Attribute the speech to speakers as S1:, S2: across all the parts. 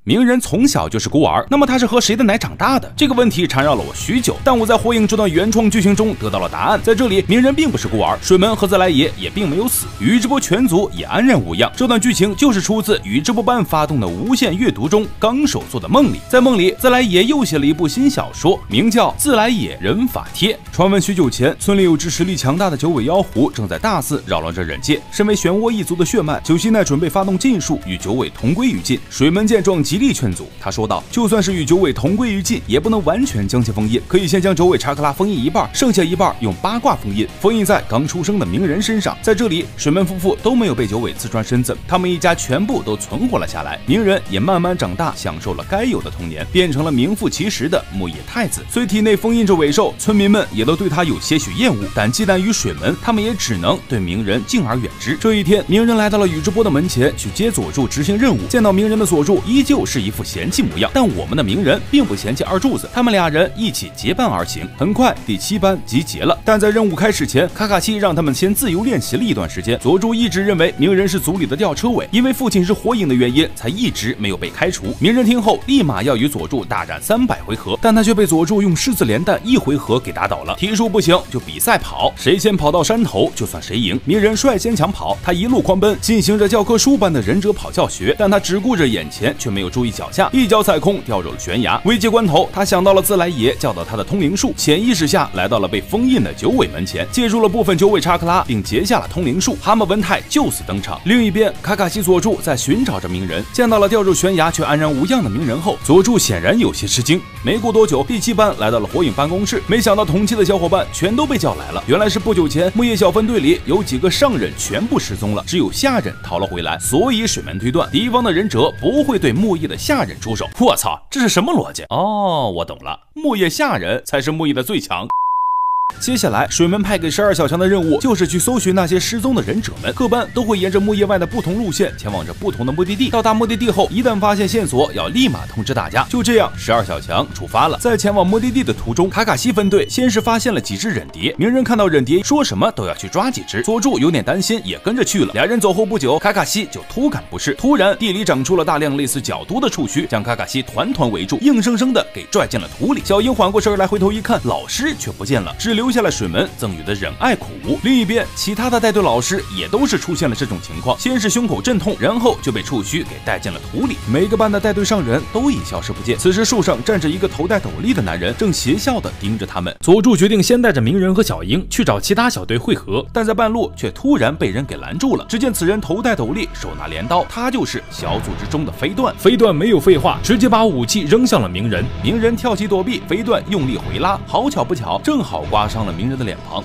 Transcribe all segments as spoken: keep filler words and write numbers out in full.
S1: 鸣人从小就是孤儿，那么他是喝谁的奶长大的？这个问题缠绕了我许久，但我在火影这段原创剧情中得到了答案。在这里，鸣人并不是孤儿，水门和自来也也并没有死，宇智波全族也安然无恙。这段剧情就是出自宇智波斑发动的无限阅读中纲手做的梦里，在梦里，自来也又写了一部新小说，名叫《自来也人法帖》。传闻许久前，村里有只实力强大的九尾妖狐正在大肆扰乱着人界。身为漩涡一族的血脉，九溪奈准备发动禁术与九尾同归于尽。水门见状极力劝阻，他说道：“就算是与九尾同归于尽，也不能完全将其封印，可以先将九尾查克拉封印一半，剩下一半用八卦封印，封印在刚出生的鸣人身上。在这里，水门夫妇都没有被九尾刺穿身子，他们一家全部都存活了下来。鸣人也慢慢长大，享受了该有的童年，变成了名副其实的木叶太子。虽体内封印着尾兽，村民们也都对他有些许厌恶，但忌惮于水门，他们也只能对鸣人敬而远之。这一天，鸣人来到了宇智波的门前去接佐助执行任务，见到鸣人的佐助依旧是一副嫌弃模样，但我们的鸣人并不嫌弃二柱子，他们俩人一起结伴而行。很快，第七班集结了，但在任务开始前，卡卡西让他们先自由练习了一段时间。佐助一直认为鸣人是组里的吊车尾，因为父亲是火影的原因，才一直没有被开除。鸣人听后，立马要与佐助大战三百回合，但他却被佐助用狮子连弹一回合给打倒了。体术不行就比赛跑，谁先跑到山头就算谁赢。鸣人率先抢跑，他一路狂奔，进行着教科书般的忍者跑教学，但他只顾着眼前，却没有注意脚下，一脚踩空，掉入了悬崖。危急关头，他想到了自来也教导他的通灵术，潜意识下来到了被封印的九尾门前，借助了部分九尾查克拉，并结下了通灵术。蛤蟆文太就此登场。另一边，卡卡西佐助在寻找着鸣人，见到了掉入悬崖却安然无恙的鸣人后，佐助显然有些吃惊。没过多久，第七班来到了火影办公室，没想到同期的小伙伴全都被叫来了。原来是不久前木叶小分队里有几个上忍全部失踪了，只有下忍逃了回来，所以水门推断敌方的忍者不会对木叶的下忍出手。我操，这是什么逻辑？哦，我懂了，木叶下忍才是木叶的最强。接下来，水门派给十二小强的任务就是去搜寻那些失踪的忍者们，各班都会沿着木叶外的不同路线前往着不同的目的地。到达目的地后，一旦发现线索，要立马通知大家。就这样，十二小强出发了。在前往目的地的途中，卡卡西分队先是发现了几只忍蝶，鸣人看到忍蝶，说什么都要去抓几只。佐助有点担心，也跟着去了。俩人走后不久，卡卡西就突感不适，突然地里长出了大量类似角毒的触须，将卡卡西团团围住，硬生生的给拽进了土里。小樱缓过神来，回头一看，老师却不见了，只留下了水门赠予的忍爱苦无。另一边，其他的带队老师也都是出现了这种情况，先是胸口阵痛，然后就被触须给带进了土里。每个班的带队上人都已消失不见。此时树上站着一个头戴斗笠的男人，正邪笑的盯着他们。佐助决定先带着鸣人和小樱去找其他小队会合，但在半路却突然被人给拦住了。只见此人头戴斗笠，手拿镰刀，他就是小组之中的飞段。飞段没有废话，直接把武器扔向了鸣人。鸣人跳起躲避，飞段用力回拉，好巧不巧，正好刮伤了鸣人的脸庞。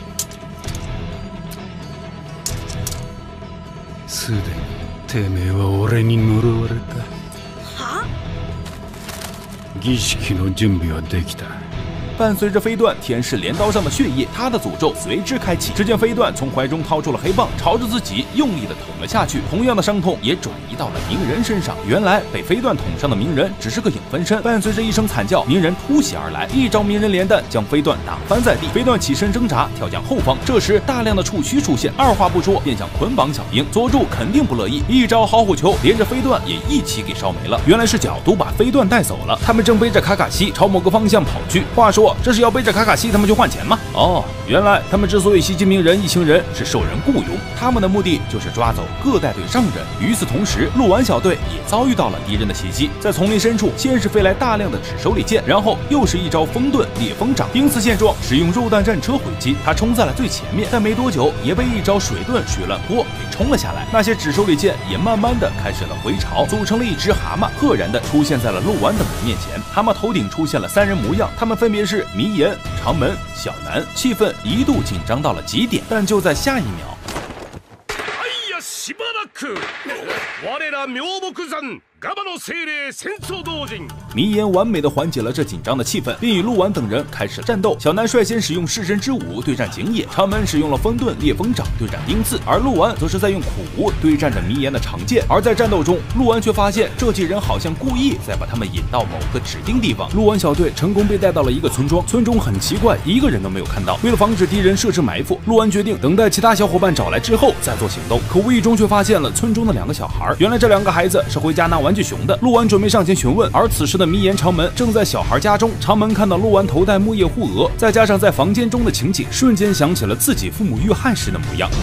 S2: すでにてめえは俺に呪われた。
S3: は？
S2: 儀式の準備はできた。
S1: 伴随着飞段天使镰刀上的血液，他的诅咒随之开启。只见飞段从怀中掏出了黑棒，朝着自己用力的捅了下去。同样的伤痛也转移到了鸣人身上。原来被飞段捅伤的鸣人只是个影分身。伴随着一声惨叫，鸣人突袭而来，一招鸣人连弹将飞段打翻在地。飞段起身挣扎，跳向后方。这时大量的触须出现，二话不说便想捆绑小樱。佐助肯定不乐意，一招好虎球连着飞段也一起给烧没了。原来是角毒把飞段带走了。他们正背着卡卡西朝某个方向跑去。话说这是要背着卡卡西他们去换钱吗？哦，原来他们之所以袭击鸣人一行人是受人雇佣，他们的目的就是抓走各带队上人。与此同时，鹿丸小队也遭遇到了敌人的袭击，在丛林深处先是飞来大量的纸手里剑，然后又是一招风遁烈风掌。丁次见状，使用肉弹战车回击，他冲在了最前面，但没多久也被一招水遁水乱波给冲了下来。那些纸手里剑也慢慢的开始了回潮，组成了一只蛤蟆，赫然的出现在了鹿丸等人面前。蛤蟆头顶出现了三人模样，他们分别是迷岩、长门、小南。气氛一度紧张到了极点，但就在下一秒，
S4: 哎呀，しばらく我ら妙木山ガバの精霊戦争同人。
S1: 迷岩完美的缓解了这紧张的气氛，并与鹿丸等人开始了战斗。小南率先使用弑神之舞对战景野，长门使用了风遁烈风掌对战丁次，而鹿丸则是在用苦无对战着迷岩的长剑。而在战斗中，鹿丸却发现这几人好像故意在把他们引到某个指定地方。鹿丸小队成功被带到了一个村庄，村中很奇怪，一个人都没有看到。为了防止敌人设置埋伏，鹿丸决定等待其他小伙伴找来之后再做行动。可无意中却发现了村中的两个小孩，原来这两个孩子是回家拿完玩具熊的。陆安准备上前询问，而此时的迷岩长门正在小孩家中。长门看到陆安头戴木叶护额，再加上在房间中的情景，瞬间想起了自己父母遇害时的模样。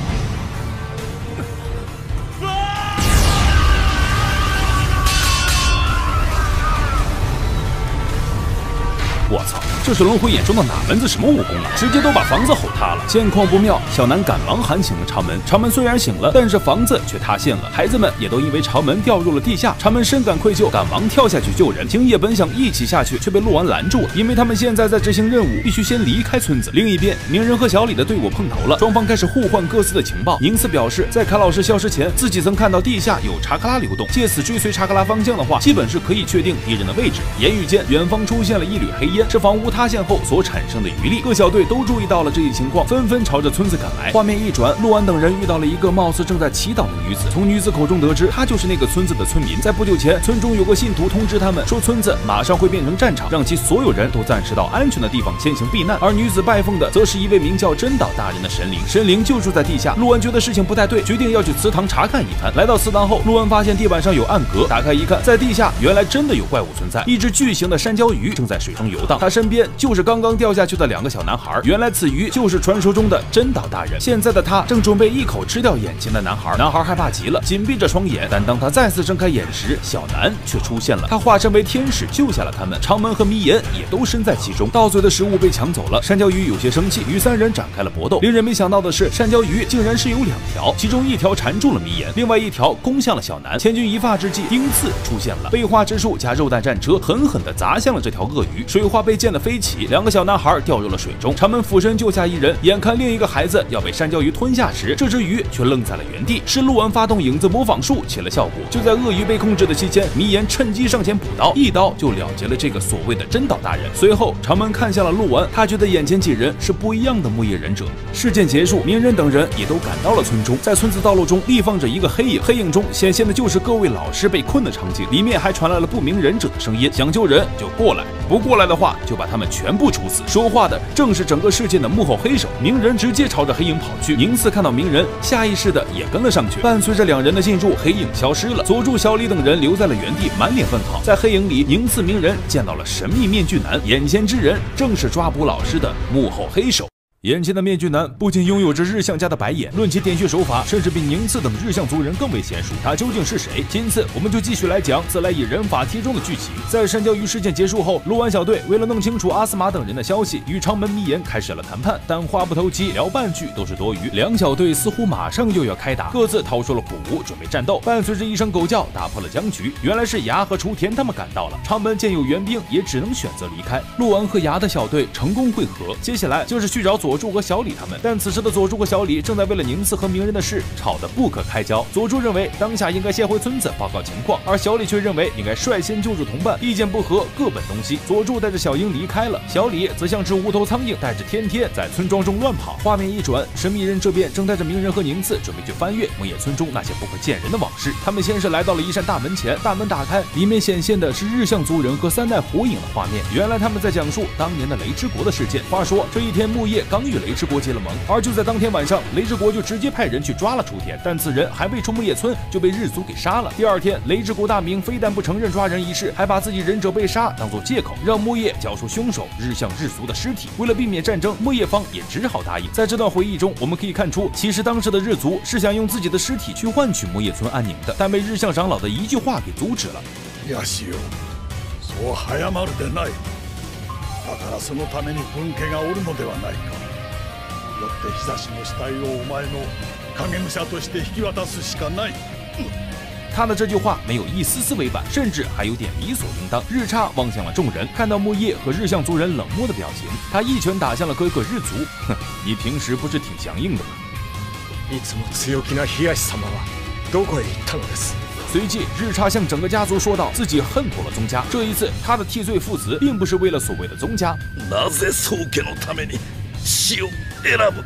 S1: 我操！这是轮回眼中的哪门子什么武功啊？直接都把房子吼塌了。见况不妙，小南赶忙喊醒了长门。长门虽然醒了，但是房子却塌陷了。孩子们也都因为长门掉入了地下。长门深感愧疚，赶忙跳下去救人。平野本想一起下去，却被陆安拦住了，因为他们现在在执行任务，必须先离开村子。另一边，鸣人和小李的队伍碰头了，双方开始互换各自的情报。宁次表示，在卡老师消失前，自己曾看到地下有查克拉流动，借此追随查克拉方向的话，基本是可以确定敌人的位置。言语间，远方出现了一缕黑烟，是房屋塌陷后所产生的余力。各小队都注意到了这一情况，纷纷朝着村子赶来。画面一转，陆安等人遇到了一个貌似正在祈祷的女子。从女子口中得知，她就是那个村子的村民。在不久前，村中有个信徒通知他们说，村子马上会变成战场，让其所有人都暂时到安全的地方先行避难。而女子拜奉的，则是一位名叫真岛大人的神灵，神灵就住在地下。陆安觉得事情不太对，决定要去祠堂查看一番。来到祠堂后，陆安发现地板上有暗格，打开一看，在地下原来真的有怪物存在，一只巨型的山椒鱼正在水中游荡，它身边就是刚刚掉下去的两个小男孩。原来此鱼就是传说中的真岛大人，现在的他正准备一口吃掉眼前的男孩。男孩害怕极了，紧闭着双眼，但当他再次睁开眼时，小南却出现了，他化身为天使救下了他们。长门和迷岩也都身在其中。到嘴的食物被抢走了，山椒鱼有些生气，与三人展开了搏斗。令人没想到的是，山椒鱼竟然是有两条，其中一条缠住了迷岩，另外一条攻向了小南。千钧一发之际，丁次出现了，背花之术加肉弹战车狠狠地砸向了这条鳄鱼，水花被溅得飞起，两个小男孩掉入了水中。长门俯身救下一人，眼看另一个孩子要被山椒鱼吞下时，这只鱼却愣在了原地。是陆安发动影子模仿术起了效果。就在鳄鱼被控制的期间，迷岩趁机上前补刀，一刀就了结了这个所谓的真岛大人。随后，长门看向了陆安，他觉得眼前几人是不一样的木叶忍者。事件结束，鸣人等人也都赶到了村中，在村子道路中立放着一个黑影，黑影中显现的就是各位老师被困的场景，里面还传来了不明忍者的声音，想救人就过来，不过来的话就把他们全部处死。说话的正是整个事件的幕后黑手。鸣人直接朝着黑影跑去，宁次看到鸣人，下意识的也跟了上去。伴随着两人的进入，黑影消失了，佐助、小李等人留在了原地，满脸问号。在黑影里，宁次、鸣人见到了神秘面具男，眼前之人正是抓捕老师的幕后黑手。眼前的面具男不仅拥有着日向家的白眼，论其点穴手法，甚至比宁次等日向族人更为娴熟。他究竟是谁？今次我们就继续来讲自来也人法题中的剧情。在山椒鱼事件结束后，陆安小队为了弄清楚阿斯玛等人的消息，与长门迷岩开始了谈判，但话不投机，聊半句都是多余。两小队似乎马上又要开打，各自掏出了古物准备战斗。伴随着一声狗叫，打破了僵局。原来是牙和雏田他们赶到了。长门见有援兵，也只能选择离开。陆安和牙的小队成功会合，接下来就是去找佐助和小李他们。但此时的佐助和小李正在为了宁次和鸣人的事吵得不可开交。佐助认为当下应该先回村子报告情况，而小李却认为应该率先救助同伴，意见不合各奔东西。佐助带着小樱离开了，小李则像只无头苍蝇，带着天天在村庄中乱跑。画面一转，神秘人这边正带着鸣人和宁次准备去翻阅木叶村中那些不可见人的往事。他们先是来到了一扇大门前，大门打开，里面显现的是日向族人和三代火影的画面。原来他们在讲述当年的雷之国的事件。话说这一天，木叶刚与雷之国结了盟，而就在当天晚上，雷之国就直接派人去抓了雏田，但此人还未出木叶村就被日族给杀了。第二天，雷之国大名非但不承认抓人一事，还把自己忍者被杀当做借口，让木叶交出凶手日向日族的尸体。为了避免战争，木叶方也只好答应。在这段回忆中，我们可以看出，其实当时的日族是想用自己的尸体去换取木叶村安宁的，但被日向长老的一句话给阻止了。
S3: ヤシオ、そう早まるでない。だからそのために分家がおるのではないか。よって日差しの死体をお前の影武者として引き渡すしかない。
S1: 他的这句话没有一丝丝违反，甚至还有点理所应当。日叉望向了众人，看到木叶和日向族人冷漠的表情，他一拳打向了哥哥日族。哼，你平时不是挺强硬的吗？
S5: いつも強気な東様はどこへ行ったのです？
S1: 随即，日叉向整个家族说道自己恨透了宗家。这一次，他的替罪父子并不是为了所谓的宗家。
S3: なぜ宗家のために死を選ぶ？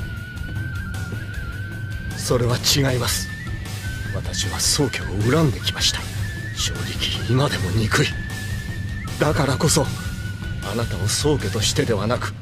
S5: それは違います。私は宗家を恨んできました。正直今でも憎い。だからこそあなたを宗家としてではなく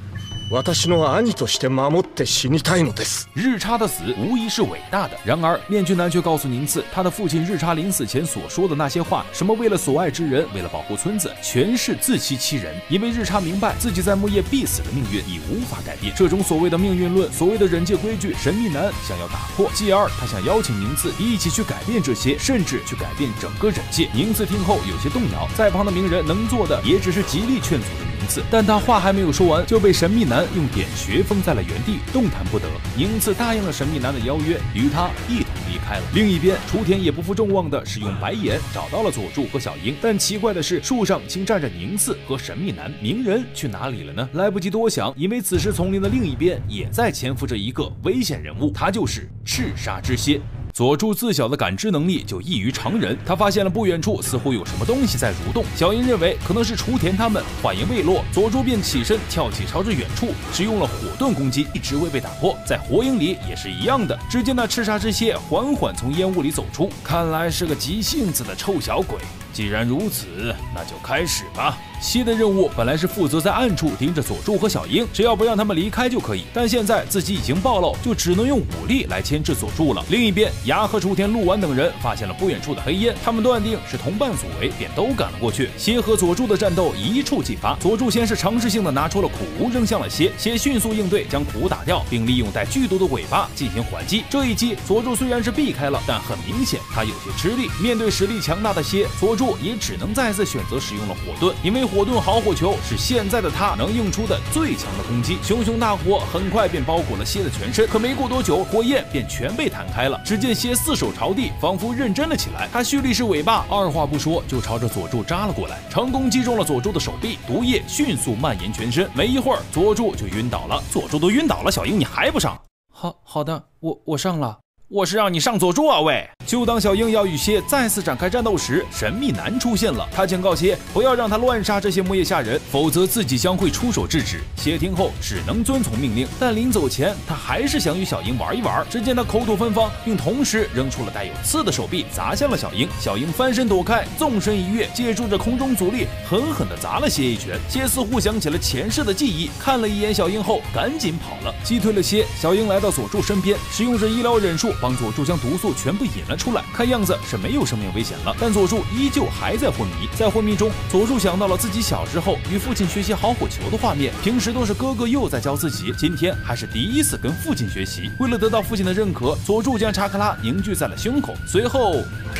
S5: 私の兄として守って死にたいのです。
S1: 日差的死无疑是伟大的，然而面具男却告诉宁次，他的父亲日差临死前所说的那些话，什么为了所爱之人，为了保护村子，全是自欺欺人。因为日差明白自己在木叶必死的命运已无法改变，这种所谓的命运论，所谓的忍界规矩，神秘男想要打破。继而他想邀请宁次一起去改变这些，甚至去改变整个忍界。宁次听后有些动摇，在旁的鸣人能做的也只是极力劝阻着宁次，但他话还没有说完，就被神秘男用点穴封在了原地，动弹不得。宁次答应了神秘男的邀约，与他一同离开了。另一边，雏田也不负众望的使用白眼找到了佐助和小樱，但奇怪的是，树上竟站着宁次和神秘男，鸣人去哪里了呢？来不及多想，因为此时丛林的另一边也在潜伏着一个危险人物，他就是赤砂之蝎。佐助自小的感知能力就异于常人，他发现了不远处似乎有什么东西在蠕动。小樱认为可能是雏田他们，话音未落，佐助便起身跳起，朝着远处使用了火盾攻击，一直未被打破。在火影里也是一样的。只见那赤砂之蝎缓缓从烟雾里走出，看来是个急性子的臭小鬼。既然如此，那就开始吧。蝎的任务本来是负责在暗处盯着佐助和小樱，只要不让他们离开就可以。但现在自己已经暴露，就只能用武力来牵制佐助了。另一边，牙和雏田、鹿丸等人发现了不远处的黑烟，他们断定是同伴所为，便都赶了过去。蝎和佐助的战斗一触即发，佐助先是尝试性的拿出了苦无扔向了蝎，蝎迅速应对，将苦无打掉，并利用带剧毒的尾巴进行还击。这一击，佐助虽然是避开了，但很明显他有些吃力。面对实力强大的蝎，佐助也只能再次选择使用了火盾，因为火盾好火球是现在的他能用出的最强的攻击。熊熊大火很快便包裹了蝎的全身，可没过多久，火焰便全被弹开了。只见蝎四手朝地，仿佛认真了起来。他蓄力士尾巴，二话不说就朝着佐助扎了过来，成功击中了佐助的手臂，毒液迅速蔓延全身。没一会儿，佐助就晕倒了。佐助都晕倒了，小樱你还不上？好好的，我我上了。我是让你上佐助啊喂！就当小樱要与蝎再次展开战斗时，神秘男出现了。他警告蝎不要让他乱杀这些木叶下人，否则自己将会出手制止。蝎听后只能遵从命令，但临走前他还是想与小樱玩一玩。只见他口吐芬芳，并同时扔出了带有刺的手臂砸向了小樱。小樱翻身躲开，纵身一跃，借助着空中阻力狠狠地砸了蝎一拳。蝎似乎想起了前世的记忆，看了一眼小樱后赶紧跑了。击退了蝎，小樱来到佐助身边，使用着医疗忍术帮佐助将毒素全部引了出来，看样子是没有生命危险了。但佐助依旧还在昏迷，在昏迷中，佐助想到了自己小时候与父亲学习好火球的画面。平时都是哥哥又在教自己，今天还是第一次跟父亲学习。为了得到父亲的认可，佐助将查克拉凝聚在了胸口，随后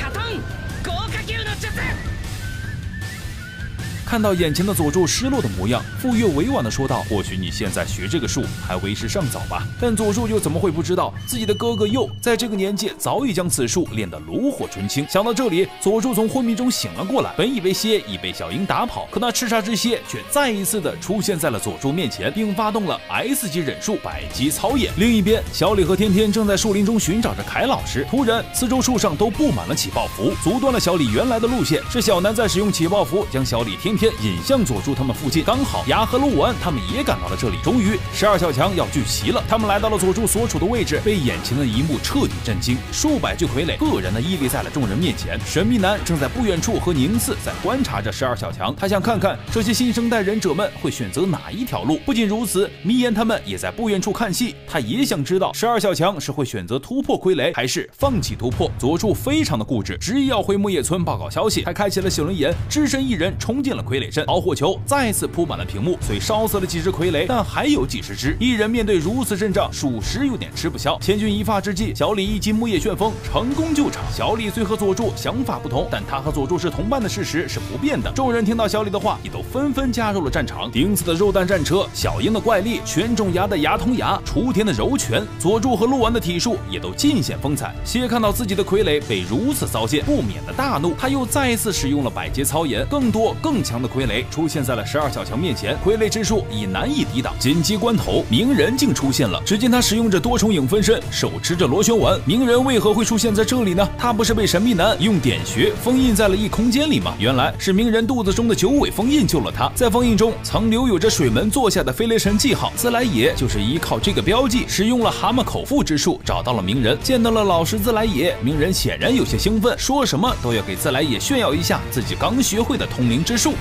S1: 看到眼前的佐助失落的模样，傅月委婉地说道：“或许你现在学这个术还为时尚早吧。”但佐助又怎么会不知道自己的哥哥佑在这个年纪早已将此术练得炉火纯青？想到这里，佐助从昏迷中醒了过来。本以为蝎已被小樱打跑，可那赤砂之蝎却再一次的出现在了佐助面前，并发动了 S 级忍术百击操演。另一边，小李和天天正在树林中寻找着凯老时，突然四周树上都布满了起爆符，阻断了小李原来的路线。是小南在使用起爆符将小李天天引向佐助他们附近，刚好牙和鹿丸他们也赶到了这里。终于，十二小强要聚齐了。他们来到了佐助所处的位置，被眼前的一幕彻底震惊。数百具傀儡愕然的屹立在了众人面前。神秘男正在不远处和宁次在观察着十二小强，他想看看这些新生代忍者们会选择哪一条路。不仅如此，迷言他们也在不远处看戏，他也想知道十二小强是会选择突破傀儡，还是放弃突破。佐助非常的固执，执意要回木叶村报告消息，还开启了写轮眼，只身一人冲进了傀儡阵。好火球再次铺满了屏幕，虽烧死了几只傀儡，但还有几十只。一人面对如此阵仗，属实有点吃不消。千钧一发之际，小李一击木叶旋风，成功救场。小李虽和佐助想法不同，但他和佐助是同伴的事实是不变的。众人听到小李的话，也都纷纷加入了战场。顶子的肉弹战车，小樱的怪力，犬种牙的牙通牙，雏田的柔拳，佐助和鹿丸的体术也都尽显风采。蝎看到自己的傀儡被如此糟践，不免的大怒。他又再一次使用了百节操演，更多更强的傀傀儡出现在了十二小强面前，傀儡之术已难以抵挡。紧急关头，鸣人竟出现了。只见他使用着多重影分身，手持着螺旋丸。鸣人为何会出现在这里呢？他不是被神秘男用点穴封印在了异空间里吗？原来是鸣人肚子中的九尾封印救了他。在封印中曾留有着水门座下的飞雷神记号，自来也就是依靠这个标记，使用了蛤蟆口腹之术找到了鸣人。见到了老师自来也，鸣人显然有些兴奋，说什么都要给自来也炫耀一下自己刚学会的通灵之术。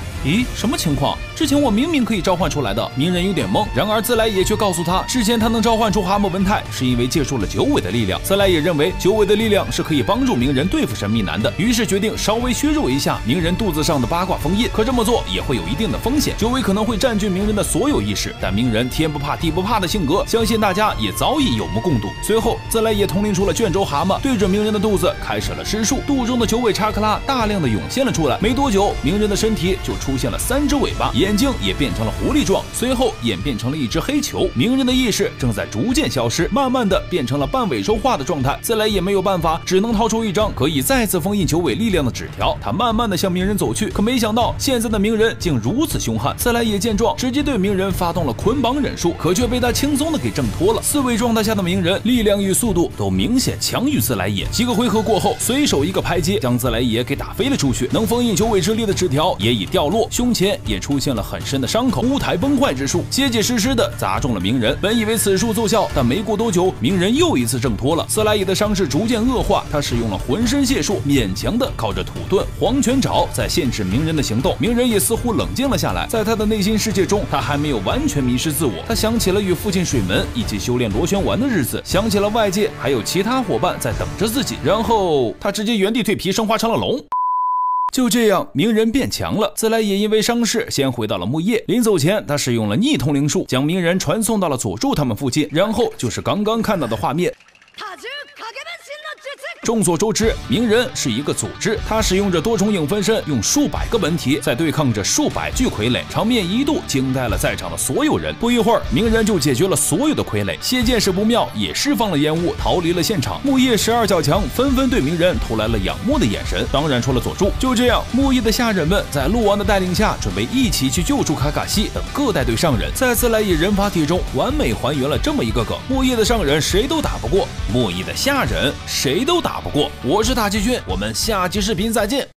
S1: 咦，什么情况？之前我明明可以召唤出来的。鸣人有点懵，然而自来也却告诉他，之前他能召唤出蛤蟆文太，是因为借助了九尾的力量。自来也认为九尾的力量是可以帮助鸣人对付神秘男的，于是决定稍微削弱一下鸣人肚子上的八卦封印。可这么做也会有一定的风险，九尾可能会占据鸣人的所有意识，但鸣人天不怕地不怕的性格，相信大家也早已有目共睹。随后，自来也统领出了卷轴蛤蟆，对着鸣人的肚子开始了施术，肚中的九尾查克拉大量的涌现了出来。没多久，鸣人的身体就出现了三只尾巴，眼睛也变成了狐狸状，随后演变成了一只黑球。鸣人的意识正在逐渐消失，慢慢的变成了半尾兽化的状态。自来也没有办法，只能掏出一张可以再次封印九尾力量的纸条。他慢慢的向鸣人走去，可没想到现在的鸣人竟如此凶悍。自来也见状，直接对鸣人发动了捆绑忍术，可却被他轻松的给挣脱了。四尾状态下的鸣人力量与速度都明显强于自来也。几个回合过后，随手一个拍接将自来也给打飞了出去。能封印九尾之力的纸条也已掉落，胸前也出现了很深的伤口，乌台崩坏之术结结实实的砸中了鸣人。本以为此术奏效，但没过多久，鸣人又一次挣脱了。自来也的伤势逐渐恶化，他使用了浑身解数，勉强的靠着土遁、黄泉爪在限制鸣人的行动。鸣人也似乎冷静了下来，在他的内心世界中，他还没有完全迷失自我。他想起了与父亲水门一起修炼螺旋丸的日子，想起了外界还有其他伙伴在等着自己，然后他直接原地蜕皮，升华成了龙。就这样，鸣人变强了。自来也因为伤势先回到了木叶，临走前，他使用了逆通灵术，将鸣人传送到了佐助他们附近。然后就是刚刚看到的画面。众所周知，鸣人是一个组织，他使用着多重影分身，用数百个本体在对抗着数百具傀儡，场面一度惊呆了在场的所有人。不一会儿，鸣人就解决了所有的傀儡，谢见势不妙，也释放了烟雾，逃离了现场。木叶十二小强纷纷对鸣人投来了仰慕的眼神，当然除了佐助。就这样，木叶的下人们在鹿王的带领下，准备一起去救助卡卡西等各带队上人。在自来也人法体中，完美还原了这么一个梗：木叶的上人谁都打不过，木叶的下人谁都打不过。我是大奇君，我们下期视频再见。